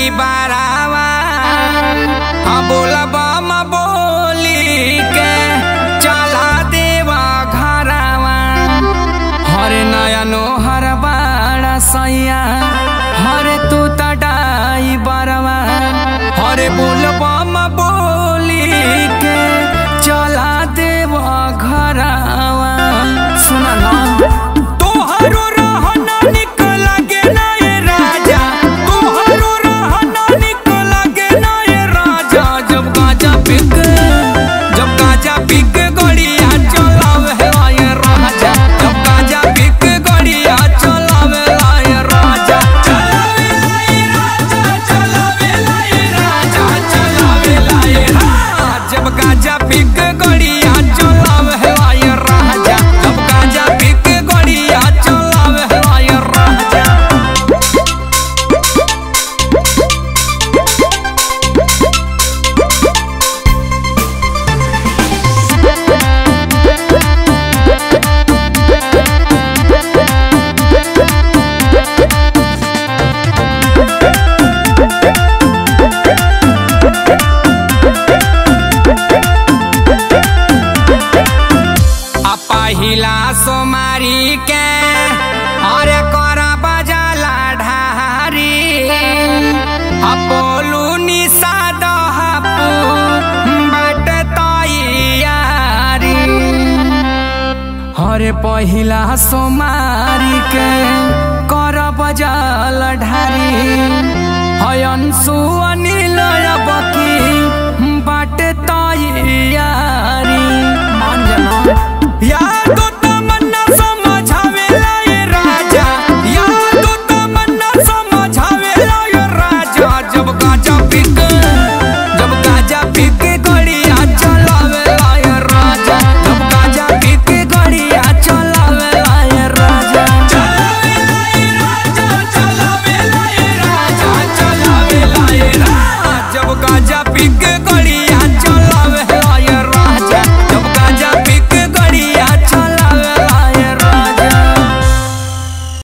बारावा बोलबा म बोली के चला देवा घरावा हरे नयनो हर बाड़ा सैया हरे तू तटाई बरवा हरे बोलबा म बोली के चला देवा घरावा सुना ना तोहरो रहना निक लगे ना ये राजा तोहरो रहना निक लगे ना ये राजा जब गाजा पिक गड़िया चलावे ये राजा जब गाजा पिक गड़िया चलावे ये राजा चलावे ये राजा जब गाजा पिक गड़िया चलावे ये राजा जब गाजा पिक गड़िया चलावे ये राजा पहिला सोमारी के अरे कर बजाला ढारी बोलू निशा दहपू बाट तैयारी अरे पहिला सोमारी के कर बजाल ढारी अंशु अनिल बकी बाट तैयारी मान जाना याद